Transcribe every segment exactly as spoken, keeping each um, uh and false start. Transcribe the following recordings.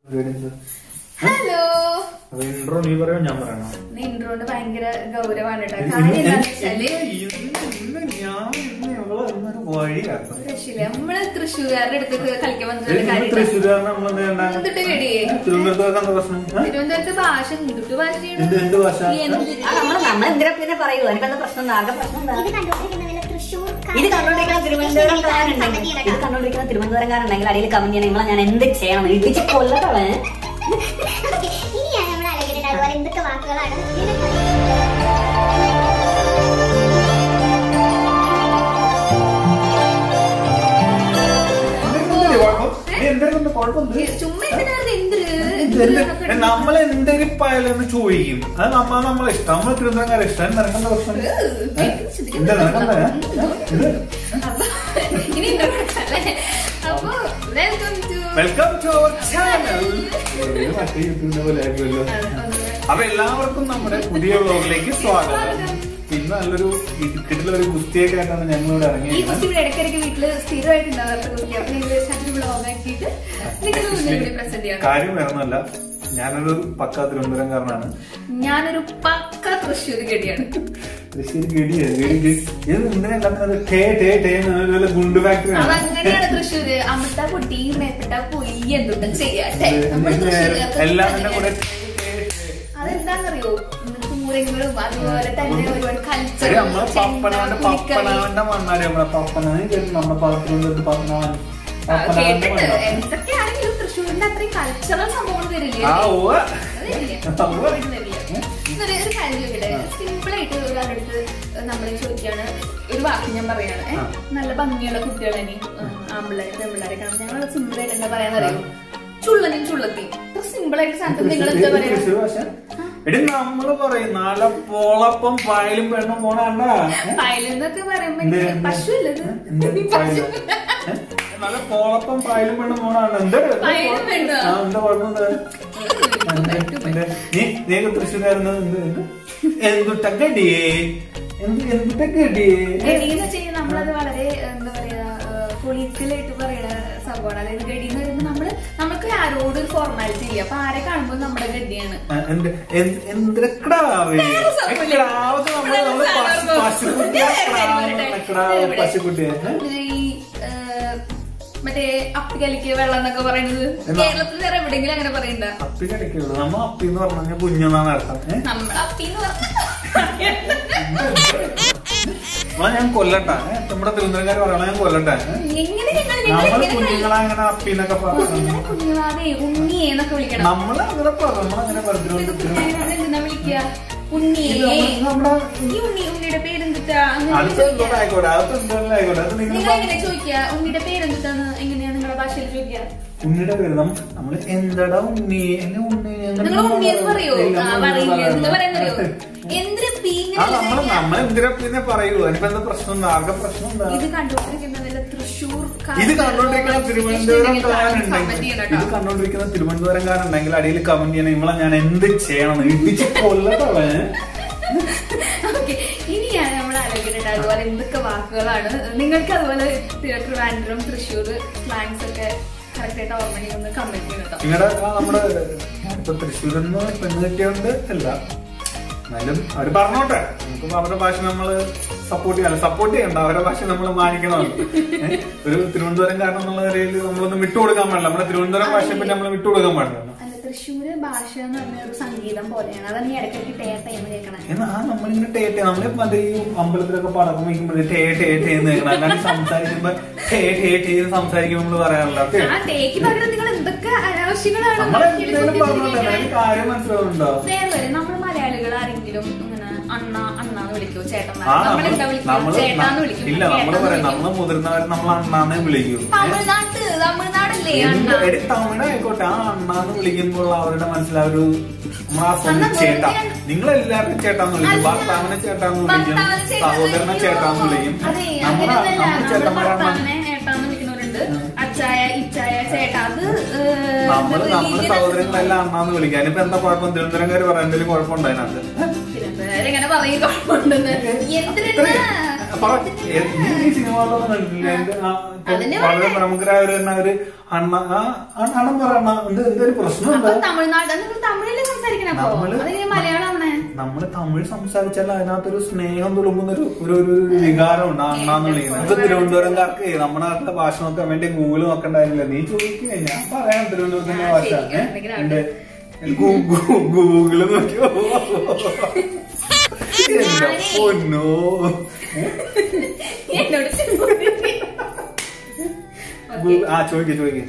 Hello. Intro നീ പറയോ ഞാൻ പറയണോ? ഇൻട്രോണ്ട് ഭയങ്കര ഗൗരവാണ് കേട്ടോ. നമ്മള് തൃശ്ശൂർകാരുടെ അടുത്ത് കളിക്കാൻ വന്നിട്ട് തിരുവനന്തപുരത്ത് ഭാഷ എന്തൊക്കെ നമ്മളെന്തിനാ പിന്നെ പറയൂ? എനിക്കെന്താ പ്രശ്നം? ആകെ പ്രശ്നം ഇത് കണ്ടോണ്ടിരിക്കുന്ന തിരുവനന്തപുരംകാരുണ്ടെങ്കിൽ ഇത് കണ്ടോണ്ടിരിക്കുന്ന തിരുവനന്തപുരംകാരുണ്ടെങ്കിൽ അടിയിൽ കമന്റ് ചെയ്യണം. നിങ്ങളെ ഞാൻ എന്ത് ചെയ്യണം? ഇടിച്ച് കൊല്ലട്ടവേ. ഇനിയാണ് നമ്മൾ ആലോചിക്കുന്നത് എന്തൊക്കെ വാക്കുകളാണ്. നമ്മളെന്തൊരിപ്പായാലും ചോദിക്കും. അത് നമ്മ നമ്മളെ ഇഷ്ടം. നമ്മള് തിരുവനന്തപുരംകാരെ ഇഷ്ടം. നിനക്കെന്താ പ്രശ്നം? എന്താ നിനക്കെന്താ? Welcome to our channel. മറ്റേ യൂട്യൂബിന്റെ പോലെ ആയിരിക്കുമല്ലോ. അപ്പൊ എല്ലാവർക്കും നമ്മുടെ പുതിയ വ്ലോഗിലേക്ക് സ്വാഗതം. ഇന്ന് നല്ലൊരു കിട്ടിയുള്ള ഒരു ഗുസ്തിയൊക്കെ ആയിട്ടാണ് ഞങ്ങളിവിടെ ഇറങ്ങിയത്. കാര്യം വേറൊന്നുമല്ല, ഞാനൊരു പക്ക തിരുവനന്തപുരംകാരനാണ്. ഞാനൊരു പക്ക തൃശ്ശൂർ ഗഡിയാണ്. തൃശ്ശൂർ ഗഡിയാണ്. ഇത് എന്തിനാ ഗുണ്ട് ഫാക്ടറി ആണ്. അതങ്ങനെയാണ് തൃശ്ശൂര്. അമിട്ട പൊട്ടി മേപ്പിട്ട പോയി എന്തുണ്ടും ചെയ്യാട്ടെ. എല്ലാം കൂടെ അതെന്താന്നറിയോ? പൂരങ്ങളും അതുപോലെ തന്നെ ഒരുപാട് കൾച്ചർ. നമ്മളെ പപ്പനാവന്റെ പപ്പനാവന്റെ മണ്ണാണ്. നമ്മളെ പപ്പനാണ് നമ്മുടെ പാത്രത്തിലോട്ട് പപ്പനാവൻ കേട്ടിട്ട് എന്തൊക്കെയാണെങ്കിലും തൃശ്ശൂരിന്റെ അത്രയും കൾച്ചറൽ സംഭവങ്ങൾ വരില്ലേ? ഒരു കാര്യം ചോദിക്കട്ടെ. സിമ്പിൾ ആയിട്ട് ഒരാളുടെ അടുത്ത് നമ്മളെ ചോദിക്കാണ്, ഒരു വാക്ക് ഞാൻ പറയാണ്, നല്ല ഭംഗിയുള്ള കുട്ടികളെ ആമ്പിള്ളേരെ പെമ്പിള്ളേരെ കാണുമ്പോൾ ഞങ്ങൾ സിമ്പിൾ ആയിട്ട് എന്താ പറയാന്നറിയോ? ചുള്ളനും ചുള്ളത്തി. സിമ്പിൾ ആയിട്ട് സാധനം നിങ്ങൾ എന്താ പറയാ? എടി നമ്മള് പറയും നല്ല പോളപ്പം പായലും പെണ്ണും പോണണ്ട. പായലെന്നൊക്കെ പറയുമ്പോ പശു അല്ലത്. നല്ല പോളപ്പം പായലും പെണ്ണും പോണാണ്. എന്താ എന്താ കുഴപ്പമുണ്ട്? നീ നീക്ക് തൃശ്ശൂർക്കാരുന്നത് എന്തുട്ട ഗഡിയേ? എന്ത് എന്തുട്ട ഗഡിയേ? ഗഡിന്ന് വെച്ചാൽ നമ്മളത് വളരെ എന്താ പറയാ പൊളിറ്റിക്കലായിട്ട് പറയണ സംഭവമാണ്. അതായത് ഗഡി എന്ന് പറയുമ്പോൾ നമ്മള് നമുക്ക് ആരോട് ഒരു ഫോർമാലിറ്റി ഇല്ല. അപ്പൊ ആരെ കാണുമ്പോൾ നമ്മുടെ ഗഡിയാണ്. ഈ മറ്റേ അപ്പിക്കലിക്ക് വെള്ളം എന്നൊക്കെ പറയുന്നത് കേരളത്തിൽ വേറെ എവിടെയെങ്കിലും അങ്ങനെ പറയണ്ട? അപ്പിക്കലിക്കുള്ളൂ. നമ്മ അപ്പി എന്ന് പറഞ്ഞാൽ കുഞ്ഞെന്നാണ് അർത്ഥം. നമ്മൾ അപ്പി എന്ന് പറഞ്ഞ ഞാൻ കൊല്ലട്ടെ. നമ്മുടെ തിരുവനന്തപുരക്കാർ പറയണ ഞാൻ കൊല്ലട്ടെ. നമ്മള് കുഞ്ഞുങ്ങളെ അങ്ങനെ അപ്പിന്നൊക്കെ പറഞ്ഞു. കുഞ്ഞുങ്ങളെ ഉണ്ണിയെന്നൊക്കെ വിളിക്കണം. നമ്മള് അങ്ങനെ പറഞ്ഞു. നമ്മളങ്ങനെ പറഞ്ഞു. എന്താ വിളിക്കുക? ഉണ്ണിയെ. ഉണ്ണിയുടെ പേരെന്തിട്ടാ? നിങ്ങൾ എങ്ങനെ ചോദിക്കുക? ഉണ്ണിയുടെ പേരെന്തിട്ടാന്ന് എങ്ങനെയാ നിങ്ങളുടെ ഭാഷയിൽ ചോദിക്കുക? ഉണ്ണിയുടെ പേര് നമ്മള് എന്താടാ ഉണ്ണി ഉണ്ണി നിങ്ങൾ ഉണ്ണിയെന്ന് പറയോ? പറയില്ല. എന്താ പറയാന്നറിയോ? നമ്മളെന്തിനെ പറയൂ? അതിപ്പോ എന്താ പ്രശ്നം? ആകെ പ്രശ്നം എന്താ? ഇത് കണ്ടുകൊണ്ടിരിക്കുന്ന തൃശ്ശൂർ ഇത് കണ്ടോണ്ടിരിക്കുന്ന തിരുവനന്തപുരംകാരുണ്ടെങ്കിൽ ഇത് കണ്ടോണ്ടിരിക്കുന്ന തിരുവനന്തപുരംകാരുണ്ടെങ്കിൽ അടിയിൽ കമന്റ് ചെയ്യണം. നമ്മളെ ഞാൻ എന്ത് ചെയ്യണം? ഇടിച്ച് കൊല്ലട്ടവേ. ഇനിയാണ് നമ്മൾ ആലോചിക്കുന്നത് അതുപോലെ എന്തൊക്കെ വാക്കുകളാണ് നിങ്ങൾക്ക് അതുപോലെ ട്രിവാൻഡ്രം തൃശ്ശൂർ സ്ലാങ്സ് ഒക്കെ കറക്റ്റ് ആയിട്ട് ഓർമ്മ ഒന്ന് കമന്റ് ചെയ്യണം. നിങ്ങളുടെ നമ്മുടെ ഇപ്പൊ തൃശ്ശൂരിന്ന് പെണ്ണ് കിട്ടിയോണ്ട് അല്ല, എന്നാലും അവര് പറഞ്ഞോട്ടെ. നമുക്ക് അവരുടെ ഭാഷ നമ്മള് സപ്പോർട്ട് ചെയ്യാം. സപ്പോർട്ട് ചെയ്യണ്ട, അവരുടെ ഭാഷ നമ്മൾ മാനിക്കണം. ഒരു തിരുവനന്തപുരംകാരൻ എന്നുള്ള നിലയിൽ നമ്മളൊന്നും വിട്ടുകൊടുക്കാൻ പാടില്ല. നമ്മുടെ തിരുവനന്തപുരം ഭാഷയെ പറ്റി നമ്മൾ വിട്ടുകൊടുക്കാൻ പാടില്ല. തൃശ്ശൂര് ഭാഷ എന്ന് പറഞ്ഞ ഒരു സംഗീതം പോലെയാണ്. അതാണ് ഈ ഇടയ്ക്കിടയ്ക്ക് ടേട്ടയെന്ന് കേൾക്കണം. എന്നാ നമ്മളിങ്ങനെ ടേട്ടെ നമ്മള് മറ്റേ ഈ അമ്പലത്തിലൊക്കെ പടക്കം വയ്ക്കുമ്പോഴേ ടേ ടേ ടേ എന്ന് കേൾക്കണം. അല്ലാണ്ട് സംസാരിക്കുമ്പോ ടേ ടേ ടേ സംസാരിക്കുമ്പോൾ നമ്മള് പറയാറില്ല. നിങ്ങൾ എന്തൊക്കെ അനാവശ്യങ്ങളാണ്. കാര്യം മനസ്സിലാവുന്നുണ്ടോ? നമ്മള് മലയാളികൾ ആരെങ്കിലും ഇങ്ങനെ അണ്ണ അണ്ണാന്ന് വിളിക്കോ? ചേട്ടന്മാർ നമ്മളെന്താ വിളിക്കും? ചേട്ടാന്ന് വിളിക്കും. ഇല്ല, നമ്മള് പറയാം നമ്മള് മുതിർന്നവരെ നമ്മൾ അണ്ണാന്നേ വിളിക്കും. തമിഴ്നാട്ട് തമിഴ്നാടല്ലേ തമിഴായിക്കോട്ടെ, ആ അണ്ണാന്ന് വിളിക്കുമ്പോൾ അവരുടെ മനസ്സിലാവൊരു നമ്മളാ ചേട്ടാ. നിങ്ങളെല്ലാവരും ചേട്ടാന്ന് വിളിക്കും. ഭർത്താവിനെ ചേട്ടാന്ന് വിളിക്കും, സഹോദരനെ ചേട്ടാന്ന് വിളിക്കും. നമ്മളെ നമ്മൾ ചേട്ടന്മാരാണ്. അച്ചായ ഇച്ചായ ചേട്ടാ അത് നമ്മള് നമ്മള് സഹോദരങ്ങളെല്ലാം അണ്ണാന്ന് വിളിക്കാൻ. ഇപ്പൊ എന്താ കുഴപ്പം? തിരുവനന്തപുരംകാര് പറയാൻ എന്തെങ്കിലും കുഴപ്പമുണ്ടോ അതിനകത്ത്? തിരുവനന്തപുരം പറയും കുഴപ്പമുണ്ടെന്ന്. എന്തിനാ സിനിമകളൊന്നും കണ്ടിട്ടില്ല. വളരെ പ്രമുഖരായ ഒരു ഒരു അണ്ണ അണ്ണം പറയണ എന്ത് എന്തൊരു പ്രശ്നം തമിഴ്നാട് തമിഴില് സംസാരിക്കണം. നമ്മള് തമിഴ് സംസാരിച്ചാൽ അതിനകത്തൊരു സ്നേഹം തുളുമ്പുന്ന ഒരു ഒരു വികാരം ഉണ്ട് അണ്ണാന്ന് വിളിക്കുന്നത്. ഇപ്പൊ തിരുവനന്തപുരംകാർക്ക് നമ്മുടെ നാട്ടിലെ ഭാഷ നോക്കാൻ വേണ്ടി ഗൂഗിൾ നോക്കണ്ടായിരുന്നില്ല. നീ ചോദിക്കുക ഞാൻ പറയാം തിരുവനന്തപുരത്തിന്റെ ഭാഷ. എന്റെ ഗൂഗിള് നോക്കിയോ പൊന്നോ ആ ചോദിക്കേ ചോദിക്കേ.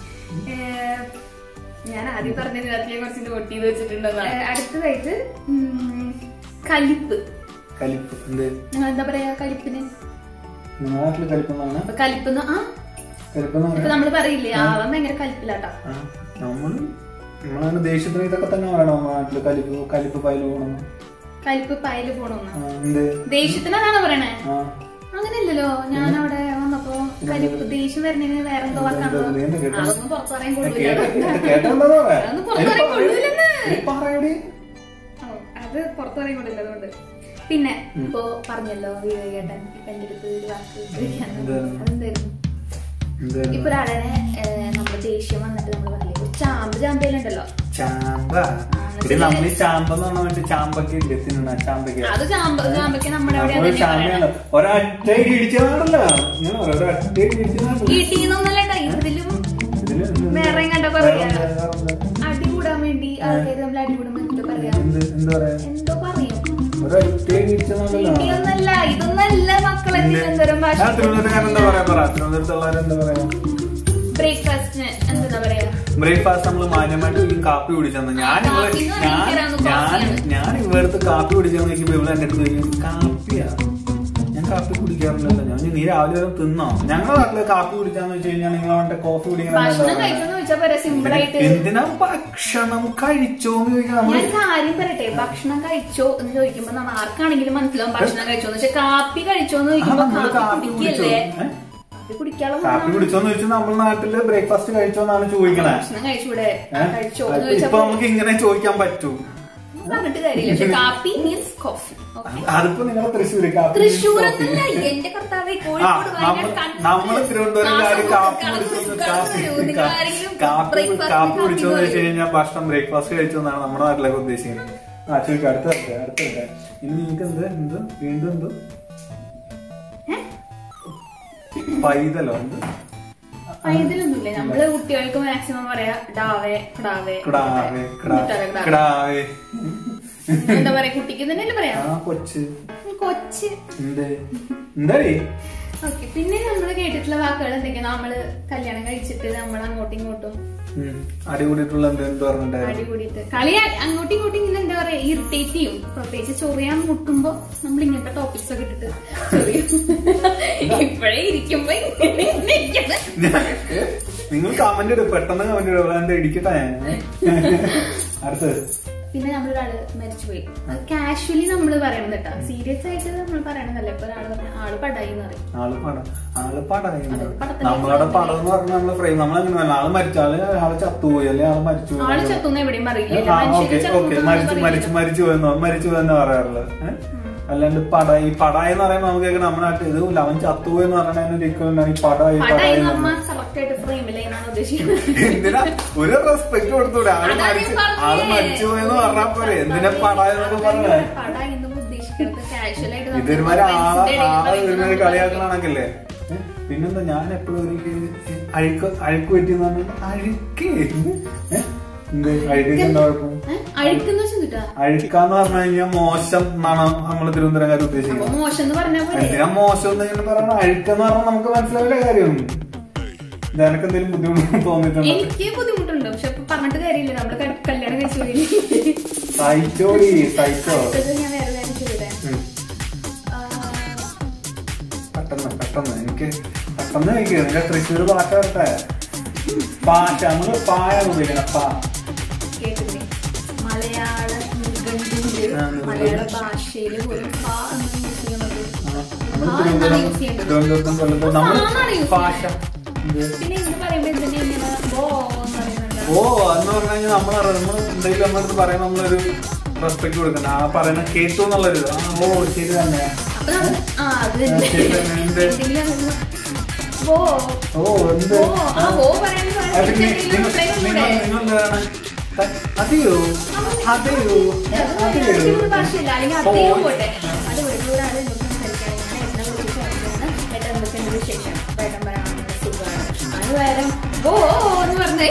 ഞാൻ ആദ്യം പറഞ്ഞത് അതിലെ കുറച്ച് നോട്ട് ചെയ്ത് വെച്ചിട്ടുണ്ടോ. അടുത്തതായിട്ട് കലിപ്പ്. കലിപ്പ് എന്ത് എന്താ പറയാ കലിപ്പിന്? നാട്ടില് കലിപ്പെന്നാണ്. കലിപ്പെന്ന് ആ ഇപ്പൊ നമ്മള് പറയില്ലേ ആവാൻ ഭയങ്കര കലിപ്പിലാട്ടാ. നമ്മള് നമ്മളങ്ങനെ ദേഷ്യത്തിന് ഇതൊക്കെ തന്നെ പറയണോ നാട്ടില്? കലിപ്പ് കലിപ്പ് പയല് പോകണം. കലിപ്പ് പയല് പോണെന്ന് ദേഷ്യത്തിനാണോ പറയണേ? അങ്ങനെയല്ലല്ലോ. ഞാൻ അവിടെ വന്നപ്പോ കലിപ്പ് ദേഷ്യം വരുന്നതിന് വേറെന്തോ വാക്കാണോ? അതൊന്നും പുറത്തു പറയാൻ കൊള്ളൂല. അതൊന്നും പുറത്തു പറയാൻ കൊള്ളൂലെന്ന്. അത് പുറത്തു പറയാൻ കൊള്ളില്ല. അതുകൊണ്ട് പിന്നെ ഇപ്പൊ പറഞ്ഞല്ലോ വിവേകേട്ടൻ ഇപ്പൊ എന്റെ അടുത്ത് ഒരു വാക്ക് അതെന്തായിരുന്നു? ഇപ്പൊ ഒരാളെ നമ്മള് ദേഷ്യം വന്നിട്ട് നമ്മള് പറയില്ലേ ഒരു ചാമ്പ് ചാമ്പയിലുണ്ടല്ലോ. ചാമ്പ നമ്മള് ചാമ്പെന്ന് പറഞ്ഞ മറ്റേ ചാമ്പൊക്കെ ഇല്ലേ തിന്നണ ചാമ്പയ്ക്ക്. അത് ചാമ്പ ചാമ്പയ്ക്ക് നമ്മുടെ അവിടെ ഒരൊറ്റ ഇടിച്ചതാണല്ലോ. ഒരൊറ്റ ഇടിന്നൊന്നല്ലട്ടാ. ഇതിലും വേറെ കണ്ട പറയാ അടി കൂടാൻ വേണ്ടി ആൾക്കാര് നമ്മൾ അടി കൂടുമ്പോ എന്താ പറയാ എന്തോ പറയും. ഇടിയൊന്നല്ല ഇതൊന്നല്ല മക്കളെ. തിരുവനന്തപുരം ഭാഷ ബ്രേക്ക്ഫാസ്റ്റിന് എന്താ പറയാ? ബ്രേക്ക്ഫാസ്റ്റ് നമ്മള് മാന്യമായിട്ട് കാപ്പി കുടിച്ചെന്ന്. ഞാൻ ഇവിടെ ഞാൻ ഞാൻ ഇവിടുത്തെ കാപ്പി കുടിച്ചെന്ന് ചോദിക്കുമ്പോ ഇവിടെ എന്റെ അടുത്ത് ചോദിക്കും കാപ്പിയാ. ഞാൻ കാപ്പി കുടിക്കാറില്ലല്ലോ. ഞാൻ നീ രാവിലെ വരെ തിന്നോ? ഞങ്ങളുടെ നാട്ടില് കാപ്പി കുടിക്കാന്ന് വെച്ച് കഴിഞ്ഞാൽ നിങ്ങൾ അവന്റെ കോഫി കുടിക്കണം. എന്തിനാ ഭക്ഷണം കഴിച്ചോന്ന് ചോദിക്കണം. ഞാൻ കാര്യം പറയട്ടെ, ഭക്ഷണം കഴിച്ചോ എന്ന് ചോദിക്കുമ്പോ നമ്മൾ ആർക്കാണെങ്കിലും മനസ്സിലാവും ഭക്ഷണം കഴിച്ചോന്ന്. പക്ഷെ കാപ്പി കഴിച്ചോന്ന് ചോദിക്കുമ്പോ കാപ്പി കുടിക്കല്ലേ? കാപ്പി കുടിച്ചോന്ന് ചോദിച്ചാൽ നമ്മുടെ നാട്ടില് ബ്രേക്ക്ഫാസ്റ്റ് കഴിച്ചോന്നാണ് ചോദിക്കണേ. ഇപ്പൊ നമുക്ക് ഇങ്ങനെ ചോദിക്കാൻ പറ്റൂ. പറഞ്ഞിട്ട് കാര്യമില്ല. പക്ഷെ കാപ്പി മീൻസ് കോഫി. അതിപ്പോ നിങ്ങളെ തൃശ്ശൂര് തൃശ്ശൂർ എന്റെ കർത്താവേ കോഴിക്കോട് നമ്മള് തിരുവനന്തപുരംകാര് കാപ്പി കാപ്പി കാപ്പി കുടിച്ചോന്ന് വെച്ച് കഴിഞ്ഞാൽ ഭക്ഷണം ബ്രേക്ക്ഫാസ്റ്റ് കഴിച്ചോന്നാണ് നമ്മുടെ നാട്ടിലൊക്കെ ഉദ്ദേശിക്കുന്നത്. ആ ചോദിക്കാം. അടുത്ത വരട്ടെ അടുത്ത വരട്ടെ. ഇനി നിങ്ങൾക്ക് എന്ത് എന്ത് വീണ്ടും എന്തോ പൈതലോ എന്ത് പൈതലൊന്നുമില്ല. നമ്മള് കുട്ടികൾക്ക് മാക്സിമം പറയാ ഡാവേ കിടാവേ കിടാവേ എന്താ പറയാ കുട്ടിക്ക് തന്നെയല്ലേ പറയാ കൊച്ച് കൊച്ച് എന്താ. ഓക്കെ. പിന്നെ നമ്മള് കേട്ടിട്ടുള്ള വാക്കുകൾ എന്തൊക്കെയാ? നമ്മള് കല്യാണം കഴിച്ചിട്ട് നമ്മൾ അങ്ങോട്ടും ഇങ്ങോട്ടും അടികൂടിയിട്ടുള്ള എന്ത് പറഞ്ഞിട്ട് അടികൂടിയിട്ട് കളി അങ്ങോട്ടും ഇങ്ങോട്ടും ഇങ്ങനെ എന്താ പറയാ ഇറിറ്റേറ്റ് ചെയ്യും. പ്രത്യേകിച്ച് ചൊറിയാൻ മുട്ടുമ്പോ നമ്മൾ ഇങ്ങനത്തെ ടോപ്പിക്സ് ഒക്കെ ഇട്ടിട്ട് ചൊറിയും. ഇപ്പഴേ ഇരിക്കുമ്പോ നിങ്ങൾ കമന്റ് ഇടും പെട്ടെന്ന് കമന്റ് ഇടും. എന്താ ഇടിക്കട്ടെ. അടുത്തത് പിന്നെ നമ്മളൊരാള് മരിച്ചുപോയി. അത് കാഷ്വലി നമ്മള് പറയണത് കേട്ടോ. സീരിയസ് ആയിട്ട് നമ്മൾ പറയണതല്ല. ഇപ്പൊ ഒരാള് പറഞ്ഞ ആള് പടായി എന്ന് പറയും. ആള് പട ആള് പടായി നമ്മളവിടെ പടം എന്ന് പറഞ്ഞ നമ്മള് ഫ്രെയിം നമ്മളെങ്ങനെ ആള് മരിച്ചാല് ആള് ചത്തുപോയി അല്ലെ ആള് മരിച്ചു ആള് ചത്തുന്ന് എവിടെയും പറയില്ല. മരിച്ചു മരിച്ചു മരിച്ചു പോയെന്നോ മരിച്ചു പോയെന്ന് പറയാറുള്ളത്. അല്ലാണ്ട് പടായി പടായി എന്ന് പറയുമ്പോ നമുക്ക് കേൾക്കണം നമ്മുടെ നാട്ടിൽ ഇത് അവൻ ചത്തുപോയെന്ന് പറഞ്ഞാൽ ഈ പടായി പടായി എന്തിനാ ഒരു റെസ്പെക്ട് കൊടുത്തൂടെ? ആള് മരിച്ചു ആള് മരിച്ചു പോയെന്ന് പറഞ്ഞാൽ പോരെ. എന്തിനാ പടായി എന്നൊക്കെ പറഞ്ഞേ? ഇതൊരുമാതിരി ആളെ ആളെ ഒരുമാതിരി കളിയാക്കണാണെങ്കിലേ. പിന്നെന്താ ഞാൻ എപ്പോഴും ഒരു അഴുക്ക് അഴുക്ക് പറ്റിയെന്ന് പറഞ്ഞാൽ അഴുക്ക് എന്ത് അഴുക്കൊക്കെ എന്താ കുഴപ്പം? അഴുക്കാന്ന് പറഞ്ഞു കഴിഞ്ഞാൽ മോശം എന്നാണ് നമ്മള് തിരുവനന്തപുരംകാർ ഉദ്ദേശിക്കുന്നത്. എന്തിനാ മോശം എന്ന് ഇങ്ങനെ പറയണ? അഴുക്കെന്ന് പറഞ്ഞാൽ നമുക്ക് മനസ്സിലാവില്ല കാര്യം. ഇതെനക്ക് എന്തെങ്കിലും ബുദ്ധിമുട്ട് തോന്നിയിട്ടുണ്ട്? എനിക്ക് ബുദ്ധിമുട്ടുണ്ട്. പക്ഷെ പറഞ്ഞിട്ട് കാര്യമില്ല. നമ്മള് കല്യാണം കഴിച്ചു സഹിച്ചോടി സഹിച്ചോ. പെട്ടെന്ന് പെട്ടെന്ന് എനിക്ക് പെട്ടെന്ന് കഴിക്കുക. നിന്റെ തൃശ്ശൂർ ഭാഷ വരട്ടെ. ഭാഷ നമ്മള് പായാണ് ഉപയോഗിക്കണം. പാ മലയാള മലയാള ഭാഷയില് തിരുവനന്തപുരത്തും കൊല്ലത്തും നമ്മൾ ഭാഷ പിന്നെ ഇങ്ങനെ പറയുമ്പോ എന്തിനാ ഇങ്ങനെ ബോ എന്ന് പറയുന്നുണ്ട്. ഓ എന്ന് പറഞ്ഞു കഴിഞ്ഞാൽ നമ്മൾ നമ്മൾ എന്തെങ്കിലും നമ്മളടുത്ത് പറയുമ്പോൾ നമ്മളൊരു റെസ്പെക്ട് കൊടുക്കണം. ആ പറയുന്ന കേട്ടു എന്നുള്ളൊരു ഓ ശരി തന്നെ. അപ്പൊ നമ്മള് ആ അത് തന്നെ. എന്തെങ്കിലും ഓ ഓ എന്ത് ഓ ആ ഓ പറയാൻ അതെയോ അതെയോ അതെയോ ഭാഷയില്ല അല്ലെങ്കിൽ അതെയോ പോട്ടെ. അത് ഒരാള് എന്തൊക്കെയുണ്ട് വിശേഷം വേട്ടം പറയാൻ സുഖമാണ് അത് വേറെ ഓ എന്ന് പറഞ്ഞേ.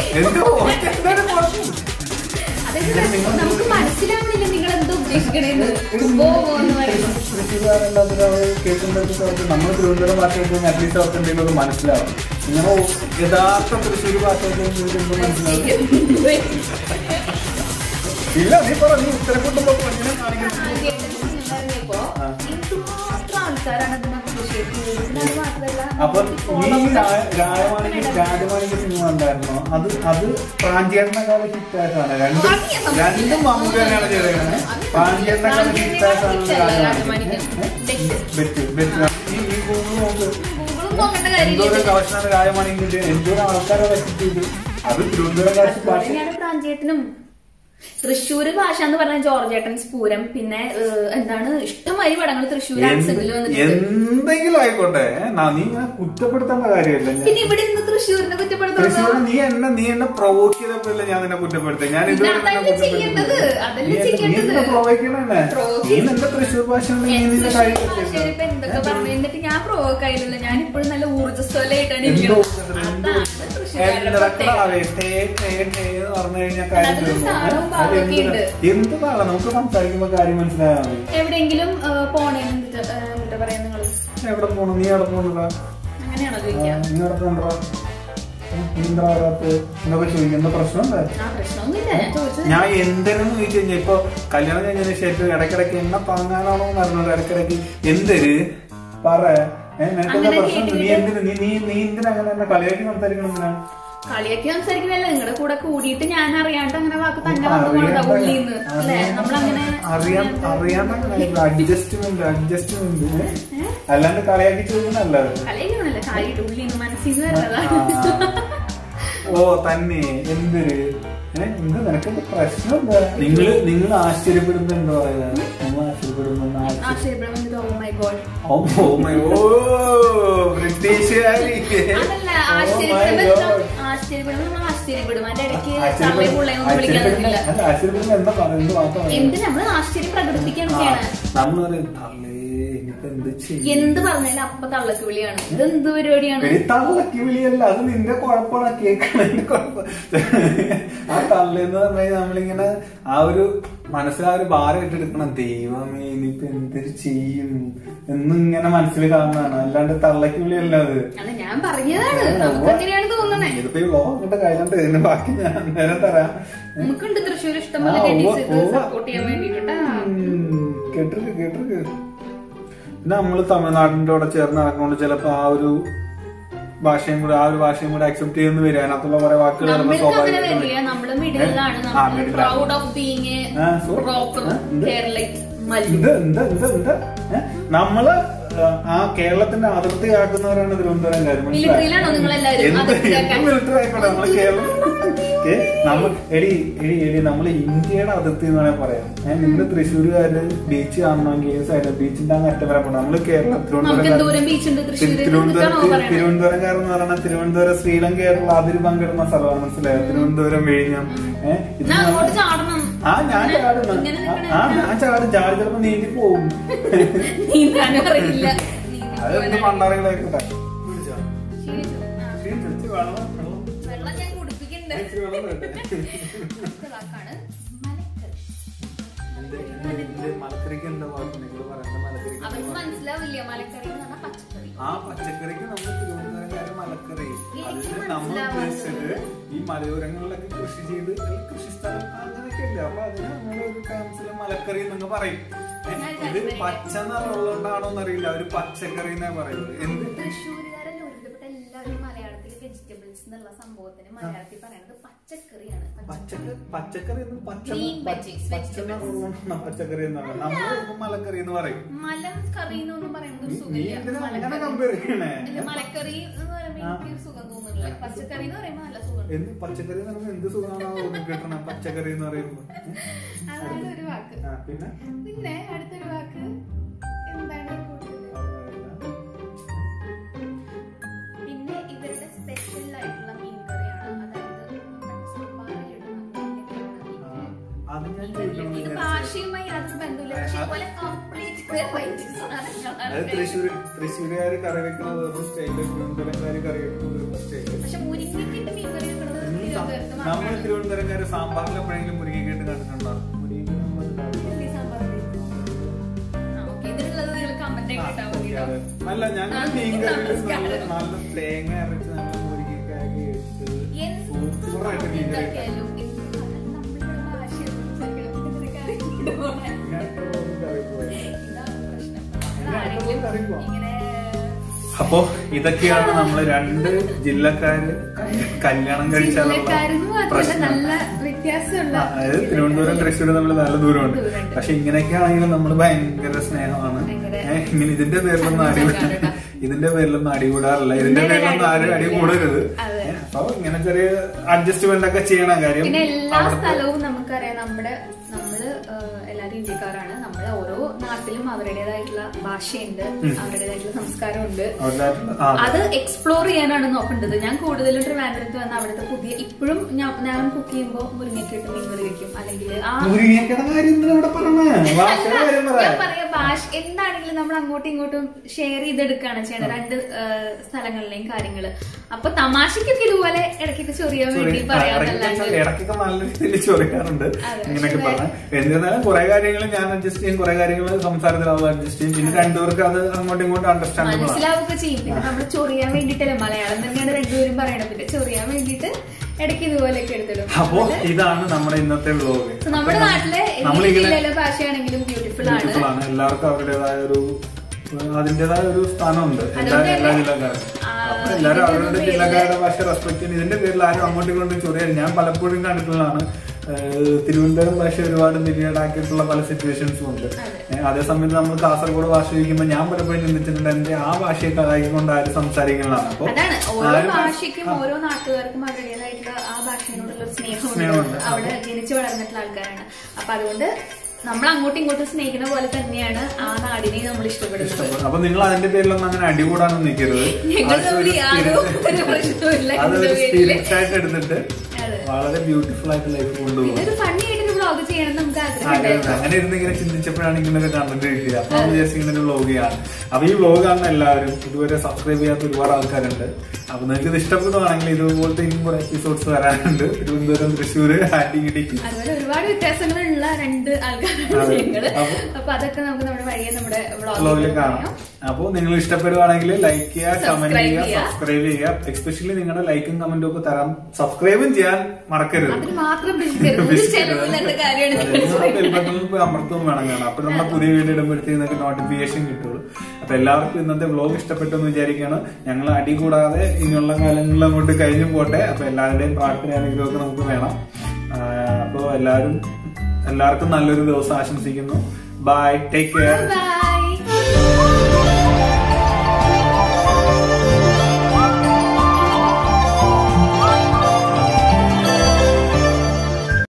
അതായത് നമുക്ക് മനസ്സിലാവണില്ല നിങ്ങൾ എന്താ ഉദ്ദേശിക്കണേന്ന്. ഓ എന്ന് പറയുന്നത് കേൾക്കുമ്പോഴത്തേക്ക് നമ്മൾ തിരുവനന്തപുരം ഭാഷ അറ്റ്ലീസ്റ്റ് അവർക്ക് എന്തെങ്കിലും മനസ്സിലാവും. നിങ്ങൾ യഥാർത്ഥ തൃശ്ശൂർ ഭാഷ മനസ്സിലാവും. ഇല്ല നീ പറ നീ ഉത്തരം കൊണ്ടുമ്പോ അപ്പൊ നീ രാജമാണിക്ക് രാജമാണിക്ക് സിനിമ ഉണ്ടായിരുന്നോ? അത് അത് പ്രാഞ്ചേട്ടനെക്കാളും ഹിറ്റായിട്ടാണ്. രണ്ടും രണ്ടും മമ്മൂട്ടി തന്നെയാണ് ചെയ്തേക്കുന്നത്. പ്രാഞ്ചേട്ടനെക്കാളും ഹിറ്റായിട്ടാണ് രാജമാണിക്ക്. ബെറ്റ് ബെറ്റ് ഈ ഗൂഗിൾ നോക്ക് എന്തോരം കളക്ഷനാണ് രാജമാണിക്ക്. എന്തോരം ആൾക്കാരെ വെച്ചിട്ട് അത് തിരുവനന്തപുരം ഭാഷ. പ്രാഞ്ചേട്ടനും തൃശ്ശൂര് ഭാഷ എന്ന് പറഞ്ഞ ജോർജേട്ടൻ സ്പൂരം പിന്നെ എന്താണ് ഇഷ്ടംമാതിരി പടങ്ങൾ തൃശ്ശൂർ ആക്സന്റിൽ എന്തെങ്കിലും ആയിക്കോട്ടെ. നീ കുറ്റപ്പെടുത്തേണ്ട കാര്യമില്ല. പിന്നെ ഇവിടെ നിന്ന് തൃശ്ശൂരിനെ കുറ്റപ്പെടുത്തുന്നത് നീ എന്നെ നീ എന്നെ പ്രൊവോക്ക് ചെയ്തപ്പോഴല്ലേ ഞാൻ നിന്നെ കുറ്റപ്പെടുത്തേ. ഞാൻ ഇത് പ്രൊവോക്ക് ചെയ്യണേ. നീ എന്റെ തൃശ്ശൂർ ഭാഷ എന്തൊക്കെ പറഞ്ഞു എന്നിട്ട് ഞാൻ പ്രൊവോക്ക് ആയില്ലല്ലോ. ഞാൻ ഇപ്പോഴും നല്ല ഊർജ്ജസ്വലായിട്ടാണ് ഇരിക്കുന്നത്. പറഞ്ഞു കഴിഞ്ഞാൽ കാര്യം എന്താണ് നമുക്ക് സംസാരിക്കുമ്പോ കാര്യം മനസ്സിലായാൽ മതി. എവിടെയെങ്കിലും പോണേ പറയാ നിങ്ങൾ എവിടെ പോണു? നീ എവിടെ പോണടാ? അങ്ങനെയാണോ നീ എവിടെ പോണ്ടാ? നീന്താ വരാത്ത എന്നൊക്കെ ചോദിക്കുന്ന പ്രശ്നം ഞാൻ എന്തിനെന്ന് ചോദിച്ചു കഴിഞ്ഞാൽ ഇപ്പൊ കല്യാണം കഴിഞ്ഞതിന് ശേഷം ഇടയ്ക്കിടയ്ക്ക് എന്നെ താങ്ങാനാണോ എന്ന് അറിഞ്ഞോണ്ട് ഇടയ്ക്കിടയ്ക്ക് എന്തൊരു പറ നിനക്കെന്താ പ്രശ്നം? നീ എന്തിന് നീ നീ നീ എന്തിനാ അങ്ങനെ എന്നെ കളിയാക്കി സംസാരിക്കണം? എന്തിനാ കളിയൊക്കെ സംസാരിക്കുന്നില്ല. നിങ്ങളുടെ കൂടെ കൂടിയിട്ട് ഞാൻ അറിയാണ്ട് അങ്ങനെ വാക്ക് തന്നെ വന്നു ഉള്ളിന്ന് അല്ലെ നമ്മളങ്ങനെ അറിയാൻ അറിയാണ്ട് അഡ്ജസ്റ്റ്മെന്റ് അഡ്ജസ്റ്റ്മെന്റ് അല്ലാണ്ട് കളിയാക്കി ചോദിക്കുന്നല്ല. കളിയാക്കണല്ല കാര്യമായിട്ട് ഉള്ളിന്ന് മനസ്സിന്ന് വരുന്നതാണ്. ഓ തന്നെ എന്തൊരു എന്ത് നിനക്കെന്ത് പ്രശ്നം എന്താ? നിങ്ങള് നിങ്ങൾ ആശ്ചര്യപ്പെടുമ്പോ എന്താ പറയാ? നിങ്ങൾ ആശ്ചര്യപ്പെടുമ്പോ ആശ്ചര്യപ്പെടുമ്പോ oh my God oh my oh ബ്രിട്ടീഷുകാരി ആശ്ചര്യപ്പെടുമ്പോ നമ്മൾ ആശ്ചര്യപ്പെടും. അതിന്റെ ഇടയ്ക്ക് സമയം പിള്ളേനൊന്നും വിളിക്കാൻ പറ്റില്ല. ആശ്ചര്യപ്പെടുമ്പോ എന്താ പറയുന്നത്? എന്ത് നമ്മൾ ആശ്ചര്യം പ്രകടിപ്പിക്കുകയാണ് ചെയ്യണം. നമ്മൾ എന്ത് പറഞ്ഞാലും അപ്പൊ തള്ളക്ക് വിളിയാണ്. ഇതെന്ത് പരിപാടിയാണ്? തള്ളക്ക് വിളിയല്ല, അത് നിന്റെ കുഴപ്പമാണ്. കേൾക്കണതിന്റെ കുഴപ്പം. ആ തള്ളെന്ന് പറഞ്ഞാൽ നമ്മളിങ്ങനെ ആ ഒരു മനസ്സിൽ ആ ഒരു ഭാരം ഇട്ടെടുക്കണം. ദൈവമേ ഇനിയിപ്പൊ എന്തൊരു ചെയ്യും എന്നിങ്ങനെ മനസ്സിൽ കാണുന്നതാണ്. അല്ലാണ്ട് തള്ളക്ക് വിളിയല്ല അത്. ഞാൻ പറഞ്ഞതാണ്. നമുക്ക് എങ്ങനെയാണ് തോന്നണേ? ഇതിപ്പോ ഈ വ്ളോഗിന്റെ കഴിഞ്ഞിട്ട് ഇതിന്റെ ബാക്കി ഞാൻ നേരം തരാം. നമുക്കുണ്ട് തൃശ്ശൂർ ഇഷ്ടംപോലെ സപ്പോർട്ട് ചെയ്യാൻ വേണ്ടിട്ടാ. കേട്ടിருக்கு കേട്ടിருக்கு പിന്നെ നമ്മള് തമിഴ്നാടിന്റെ കൂടെ ചേർന്ന് നടക്കുന്നുണ്ട്. ചിലപ്പോ ആ ഒരു ഭാഷയും കൂടെ ആ ഒരു ഭാഷയും കൂടെ അക്സെപ്റ്റ് ചെയ്യുന്ന വരിക. അതിനകത്തുള്ള കുറെ വാക്കുകൾ എന്താ എന്താ എന്താ നമ്മള് ആ കേരളത്തിന്റെ അതിർത്തി കാക്കുന്നവരാണ് തിരുവനന്തപുരംകാര്. മിലിറ്ററി ആയിക്കോട്ടെ നമ്മള് കേരളം നമ്മൾ എടി എടി എടി നമ്മള് ഇന്ത്യയുടെ അതിർത്തി എന്ന് വേണമെങ്കിൽ പറയാം. ഏഹ് നിങ്ങള് തൃശ്ശൂരുകാര് ബീച്ച് കാണണമെങ്കിൽ സൈഡ് ബീച്ചിന്റെ അങ്ങ് അറ്റം വരെ പോകണം. നമ്മള് കേരളം തിരുവനന്തപുരം തിരുവനന്തപുരം തിരുവനന്തപുരംകാരെന്ന് പറഞ്ഞാൽ തിരുവനന്തപുരം ശ്രീലങ്കയായിട്ടുള്ള അതിര് പങ്കിടുന്ന സ്ഥലമാണ്. മനസ്സിലായോ? തിരുവനന്തപുരം വിഴിഞ്ഞം. ഏഹ് ഇത് ആ ഞാൻ ചാടുന്നു. ആ ഞാൻ ചാടും. ചാടി ചിലപ്പോ നീന്തി പോകും. അതെന്ത് പണ്ടാറികളായിക്കോട്ടെ. മലക്കറിക്ക് എന്താ കുഴപ്പം? നിങ്ങൾ പറയുന്ന മലക്കറിക്ക് ആ പച്ചക്കറിക്ക് നമ്മൾ തിരുവനന്തപുരംകാര് മലക്കറി. അതിന് നമ്മൾ ഉദ്ദേശിച്ചത് ഈ മലയോരങ്ങളിലൊക്കെ കൃഷി ചെയ്ത് കൃഷി സ്ഥലം അങ്ങനെയൊക്കെ ഇല്ല. അപ്പൊ അതിന് നമ്മുടെ ഒരു ഫാൻസില് മലക്കറി എന്നൊക്കെ പറയും. ഇത് പച്ച നിറമുള്ളതുകൊണ്ടാണോ എന്നറിയില്ല, അവര് പച്ചക്കറി എന്നാ പറയുന്നത്. എന്ത് മലയാളത്തിൽ വെജിറ്റബിൾസ് എന്നുള്ള സംഭവത്തിന് മലയാളത്തിൽ പറയുന്നത് പച്ചക്കറിയാണ്. പച്ചക്കറി പച്ചക്കറി എന്ന് പറയുന്നത് നമ്മൾ മലക്കറി എന്ന് പറയും. മലക്കറി എന്ന് പറയുന്നത് മലക്കറി എന്ന് പറയുമ്പോൾ എനിക്ക് സുഖം തോന്നുന്നില്ല. പച്ചക്കറി എന്ന് പറയുമ്പോൾ നല്ല സുഖം. എന്ത് പച്ചക്കറി എന്ന് പറയുമ്പോൾ എന്ത് സുഖമാണോ കിട്ടണം പച്ചക്കറി എന്ന് പറയുമ്പോൾ. അതാണ് ഒരു വാക്ക്. പിന്നെ പിന്നെ അടുത്തൊരു വാക്ക് എന്താണ്? അത് ഞാൻ ഇത് ചോദിക്കണം. ഭാഷയുമായി യാതൊരു ബന്ധമില്ല. പക്ഷെ ഇതുപോലെ complete variety സാധനങ്ങളാണ്. അത് തൃശ്ശൂർ തൃശ്ശൂരുകാര് കറി വെക്കുന്ന വേറൊരു സ്റ്റൈല്, തിരുവനന്തപുരംകാര് കറി വെക്കുന്ന വേറൊരു സ്റ്റൈല്. പക്ഷെ മുരിങ്ങയ്ക്കിട്ട് മീൻ കറി വെക്കുന്നത് തിരുവനന്തപുരത്ത് നമ്മൾ മാത്രമാണ്. തിരുവനന്തപുരംകാര് സാമ്പാറിൽ എപ്പോഴെങ്കിലും മുരിങ്ങയ്ക്കിട്ട് കണ്ടിട്ടുണ്ടോ? മുരിങ്ങ ഇഡ്ഡലി സാമ്പാർ ആ, okay. ഇതിനുള്ളത് നിങ്ങൾ comment ആയിട്ട് ഇട്ടാൽ മതി കേട്ടോ. അല്ല, ഞങ്ങൾ മീൻ കറിയിൽ നല്ല തേങ്ങ അരച്ച് നമ്മൾ മുരിങ്ങക്കായ എടുത്ത് സൂപ്പറായിട്ട് മീൻ കറി എന്താക്കിയാലും എന്ത് നമ്മളുടെ ഭാഷ ഇതിനൊരു കറി കൊണ്ടുപോകണം. ഇതാണ് പ്രശ്നം. ആരെങ്കിലും ഇങ്ങനെ അപ്പോ ഇതൊക്കെയാണ് നമ്മള് രണ്ട് ജില്ലക്കാര് കല്യാണം കഴിച്ചാലുള്ള ജില്ലക്കാരെന്ന് മാത്രമല്ല പ്രശ്നം. നല്ല വ്യത്യാസമുള്ള അതായത് തിരുവനന്തപുരം തൃശ്ശൂർ തമ്മിൽ നല്ല ദൂരമുണ്ട്. പക്ഷെ ഇങ്ങനെയൊക്കെ ആണെങ്കിലും നമ്മള് ഭയങ്കര സ്നേഹമാണ്. ഏഹ് ഇങ്ങനെ ഇതിന്റെ പേരിലൊന്നും അടി ഇതിന്റെ പേരിലൊന്നും അടികൂടാറില്ല. ഇതിന്റെ പേരിലൊന്നും ആരും അടി കൂടരുത്. അപ്പൊ ഇങ്ങനെ ചെറിയ അഡ്ജസ്റ്റ്മെന്റ് ഒക്കെ ചെയ്യണം. കാര്യം പിന്നെ എല്ലാ സ്ഥലവും നമുക്കറിയാം. നമ്മുടെ നമ്മള് എല്ലാരും ഇന്ത്യക്കാരാണ്. നമ്മളെ ഓരോ നാട്ടിലും അവരുടേതായിട്ടുള്ള ഭാഷയുണ്ട്, അവരുടേതായിട്ടുള്ള സംസ്കാരമുണ്ട്. അത് എക്സ്പ്ലോർ ചെയ്യാനാണ് നോക്കേണ്ടത്. ഞാൻ കൂടുതലും ട്രിവാൻഡ്രത്ത് വന്ന അവിടുത്തെ പുതിയ ഇപ്പോഴും ഞാൻ കുക്ക് ചെയ്യുമ്പോൾ മുരിങ്ങയ്ക്കിട്ട് മീൻ കറി വെക്കും. അല്ലെങ്കിൽ ആ ഞാൻ പറയാ ഭാഷ എന്താണെങ്കിലും നമ്മൾ അങ്ങോട്ടും ഇങ്ങോട്ടും ഷെയർ ചെയ്തെടുക്കുകയാണ് ചെയ്യണത് രണ്ട് സ്ഥലങ്ങളിലെയും കാര്യങ്ങള്. അപ്പൊ തമാശക്കൊക്കെ ഇതുപോലെ ഇടയ്ക്കൊക്കെ ചൊറിയാൻ വേണ്ടി പറയാന്നല്ലാണ്ട് ഇടയ്ക്കൊക്കെ നല്ല രീതിയിൽ ചൊറിയാറുണ്ട് ഇങ്ങനെയൊക്കെ പറഞ്ഞ. എന്നിരുന്നാലും കുറെ കാര്യങ്ങൾ ഞാൻ അഡ്ജസ്റ്റ് ചെയ്യും, കുറെ കാര്യങ്ങൾ സംസാരത്തിലാവും അഡ്ജസ്റ്റ് ചെയ്യും. പിന്നെ രണ്ടുപേർക്ക് അത് അങ്ങോട്ടും ഇങ്ങോട്ടും അണ്ടർസ്റ്റാൻഡ് മനസ്സിലാവുക ചെയ്യും. പിന്നെ നമ്മൾ ചൊറിയാൻ വേണ്ടിട്ടല്ലേ മലയാളം തന്നെയാണ് രണ്ടുപേരും പറയണത്. പിന്നെ ചൊറിയാൻ വേണ്ടിട്ട് ഇടയ്ക്ക് ഇതുപോലെയൊക്കെ എടുത്തിടും. അപ്പൊ ഇതാണ് നമ്മുടെ ഇന്നത്തെ വ്ലോഗ്. നമ്മുടെ നാട്ടിലെ ജില്ലയിലെ ഭാഷയാണെങ്കിലും ബ്യൂട്ടിഫുൾ ആണ്. എല്ലാവർക്കും അവരുടേതായ ഒരു അതിന്റേതായ ഒരു സ്ഥാനമുണ്ട് എല്ലാ എല്ലാ ജില്ലക്കാർക്കും. അപ്പൊ എല്ലാവരും അവരുടെ ജില്ലക്കാരുടെ ഭാഷ റെസ്പെക്ട് ചെയ്യുന്നു. ഇതിന്റെ പേരിൽ ആരും അങ്ങോട്ടും ഇങ്ങോട്ടും ചൊറിയാൻ ഞാൻ പലപ്പോഴും കണ്ടിട്ടുള്ളതാണ്. തിരുവനന്തപുരം ഭാഷ ഒരുപാട് പിന്നീടാക്കിയിട്ടുള്ള പല സിറ്റുവേഷൻസും ഉണ്ട്. അതേസമയത്ത് നമ്മൾ കാസർഗോഡ് ഭാഷ ചോദിക്കുമ്പോൾ ഞാൻ പലപ്പോഴും ചിന്തിച്ചിട്ടുണ്ട് എന്റെ ആ ഭാഷയെ കലായിക്കൊണ്ട് ആരും സംസാരിക്കുന്നതാണ്. അപ്പൊ അതാണ് ഓരോ ഭാഷയ്ക്കും ഓരോ നാട്ടുകാർക്കും അവരുടേതായിട്ടുള്ള ആ ഭാഷയോടുള്ള സ്നേഹമുണ്ട്. അവിടെ ജനിച്ചു വളർന്നിട്ടുള്ള ആൾക്കാരാണ്. അപ്പൊ അതുകൊണ്ട് നമ്മൾ അങ്ങോട്ടും ഇങ്ങോട്ടും സ്നേഹിക്കുന്ന പോലെ തന്നെയാണ് ആ നാടിനെ നമ്മൾ ഇഷ്ടപ്പെടുന്നത്. അപ്പൊ നിങ്ങൾ അതിന്റെ പേരിലൊന്നും അങ്ങനെ അടികൂടാനൊന്നും നിൽക്കരുത്. അതൊരു സ്പിരിറ്റ് ആയിട്ട് എടുത്തിട്ട് വളരെ ബ്യൂട്ടിഫുൾ ആയിട്ട് ലൈഫ് കൊണ്ടുപോകും. അങ്ങനെ ഇരുന്ന് ഇങ്ങനെ ചിന്തിച്ചപ്പോഴാണ് ഇങ്ങനൊക്കെ കണ്ടിട്ട് കിട്ടിയത്. അപ്പൊ നമ്മൾ വിചാരിച്ചു ഇങ്ങനെ ഒരു വ്ലോഗ് ചെയ്യാണ്. അപ്പൊ ഈ വ്ലോഗ് ആണ് എല്ലാവരും ഇതുവരെ സബ്സ്ക്രൈബ് ചെയ്യാത്ത ഒരുപാട് ആൾക്കാരുണ്ട്. അപ്പൊ നിങ്ങൾക്ക് ഇത് ഇഷ്ടപ്പെടുവാണെങ്കിൽ ഇതുപോലത്തെ ഇനിയും കുറെ എപ്പിസോഡ്സ് വരാനുണ്ട്. തിരുവനന്തപുരം, തൃശ്ശൂര്, ആറ്റിങ്ങിടിക്ക് അതുപോലെ ഒരുപാട് വ്യത്യാസങ്ങളുള്ള രണ്ട് ആൾക്കാരാണ് ഞങ്ങള്. അപ്പൊ അതൊക്കെ നമുക്ക് നമ്മുടെ വഴിയെ നമ്മുടെ വ്ലോഗിൽ കാണാം. അപ്പൊ നിങ്ങൾ ഇഷ്ടപ്പെടുവാണെങ്കിൽ ലൈക്ക് ചെയ്യുക, കമന്റ് ചെയ്യുക, സബ്സ്ക്രൈബ് ചെയ്യുക. എസ്പെഷ്യലി നിങ്ങളുടെ ലൈക്കും കമന്റും ഒക്കെ തരാം. സബ്സ്ക്രൈബും ചെയ്യാൻ മറക്കരുത്. അമൃതവും വേണം കാണാം. അപ്പൊ നമ്മുടെ പുതിയ വീഡിയോ ഇടുമ്പോഴത്തേക്ക് നോട്ടിഫിക്കേഷൻ കിട്ടുള്ളൂ. അപ്പൊ എല്ലാവർക്കും ഇന്നത്തെ വ്ലോഗ് ഇഷ്ടപ്പെട്ടെന്ന് വിചാരിക്കുകയാണ്. ഞങ്ങൾ അടി കൂടാതെ ഇനിയുള്ള കാലങ്ങളിൽ അങ്ങോട്ട് കഴിഞ്ഞു പോട്ടെ. അപ്പൊ എല്ലാവരുടെയും പ്രാർത്ഥന അനുഗ്രഹമൊക്കെ നമുക്ക് വേണം. അപ്പൊ എല്ലാവരും എല്ലാവർക്കും നല്ലൊരു ദിവസം ആശംസിക്കുന്നു. Bye, take care.